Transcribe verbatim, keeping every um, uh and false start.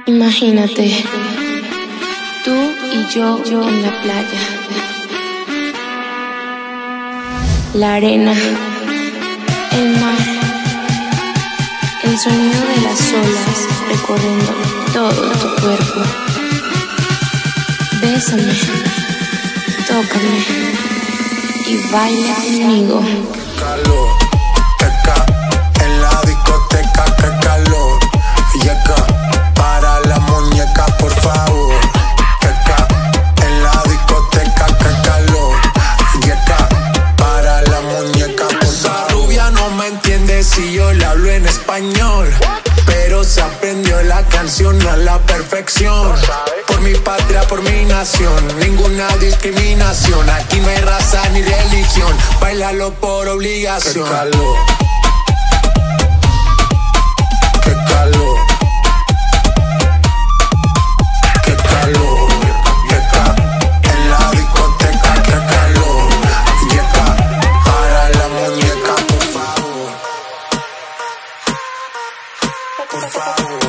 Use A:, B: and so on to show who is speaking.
A: Imagínate, tú y yo, yo en la playa, la arena, el mar, el sonido de las olas recorriendo todo tu cuerpo. Bésame, tócame y baila conmigo.
B: Calor, teca, en la discoteca, que calor. Yeca, para la muñeca, por favor. Teca, en la discoteca, que calor. Yeca, para la muñeca, por favor. Esa rubia no me entiende si yo le hablo en español, pero se aprendió la canción a la perfección. Por mi patria, por mi nación, ninguna discriminación. Aquí no hay raza ni religión, bailalo por obligación. Qué calor, qué calor, qué calor. Yeca, en la discoteca, qué calor. Yeca, para la muñeca, por favor. Por favor.